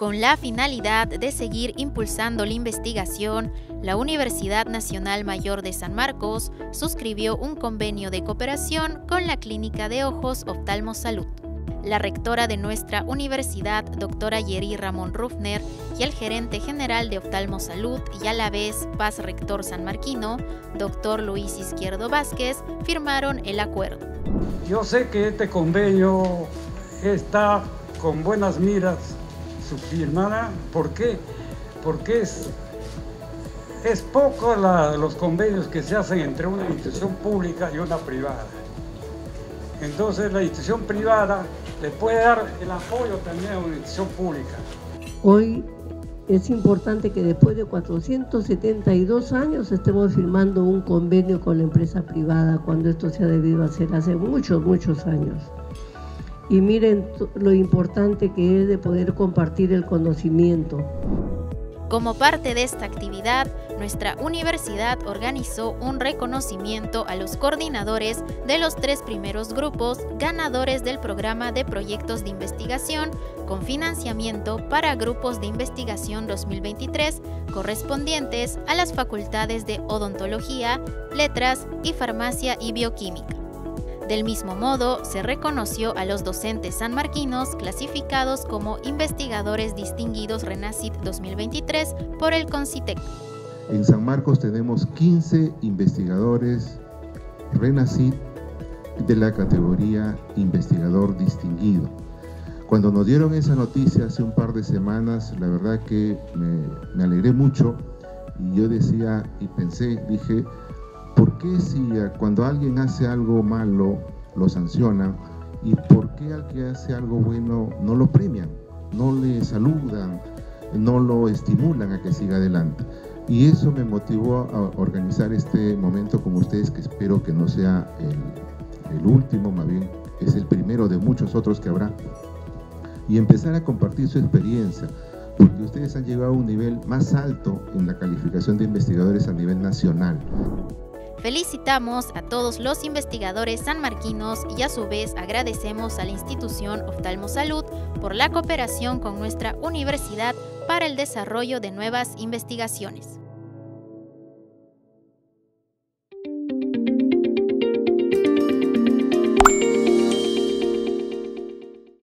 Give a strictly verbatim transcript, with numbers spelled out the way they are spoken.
Con la finalidad de seguir impulsando la investigación, la Universidad Nacional Mayor de San Marcos suscribió un convenio de cooperación con la Clínica de Ojos Oftalmosalud. La rectora de nuestra universidad, doctora Yeri Ramón Ruffner, y el gerente general de Oftalmosalud y a la vez Paz Rector sanmarquino, doctor Luis Izquierdo Vázquez, firmaron el acuerdo. Yo sé que este convenio está con buenas miras su firmada. ¿Por qué? Porque es, es poco la, los convenios que se hacen entre una institución pública y una privada. Entonces la institución privada le puede dar el apoyo también a una institución pública. Hoy es importante que después de cuatrocientos setenta y dos años estemos firmando un convenio con la empresa privada, cuando esto se ha debido hacer hace muchos, muchos años. Y miren lo importante que es de poder compartir el conocimiento. Como parte de esta actividad, nuestra universidad organizó un reconocimiento a los coordinadores de los tres primeros grupos ganadores del programa de proyectos de investigación con financiamiento para grupos de investigación dos mil veintitrés correspondientes a las facultades de Odontología, Letras y Farmacia y Bioquímica. Del mismo modo, se reconoció a los docentes sanmarquinos clasificados como investigadores distinguidos RENACIT dos mil veintitrés por el CONCITEC. En San Marcos tenemos quince investigadores RENACIT de la categoría investigador distinguido. Cuando nos dieron esa noticia hace un par de semanas, la verdad que me, me alegré mucho y yo decía y pensé, dije, ¿por qué si cuando alguien hace algo malo lo sancionan y por qué al que hace algo bueno no lo premian, no le saludan, no lo estimulan a que siga adelante? Y eso me motivó a organizar este momento con ustedes, que espero que no sea el, el último, más bien es el primero de muchos otros que habrá, y empezar a compartir su experiencia, porque ustedes han llegado a un nivel más alto en la calificación de investigadores a nivel nacional. Felicitamos a todos los investigadores sanmarquinos y a su vez agradecemos a la institución Oftalmosalud por la cooperación con nuestra universidad para el desarrollo de nuevas investigaciones.